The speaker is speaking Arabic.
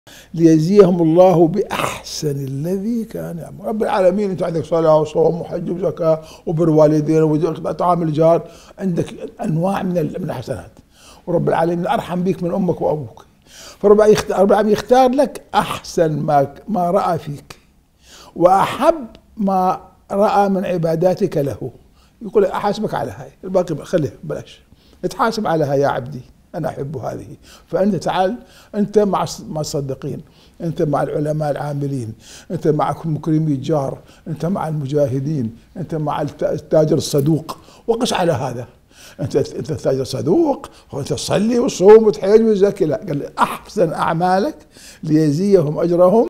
ليجزيهم الله بأحسن الذي كان يعمل. رب العالمين أنت عندك صلاة وصوم وحج وزكاة وبر والدين وطعام الجار، عندك أنواع من الحسنات، ورب العالمين أرحم بك من أمك وأبوك، فرب العالمين يختار لك أحسن ما رأى فيك وأحب ما رأى من عباداتك له. يقول أحاسبك على هاي، الباقي خليه بلاش، اتحاسب على هاي يا عبدي، أنا أحب هذه. فأنت تعال، أنت مع الصديقين، أنت مع العلماء العاملين، أنت مع مكرمي الجار، أنت مع المجاهدين، أنت مع التاجر الصدوق، وقس على هذا. أنت تاجر صدوق وأنت تصلي وتصوم وتحج وتزكي، لا، قال أحسن أعمالك ليجزيهم أجرهم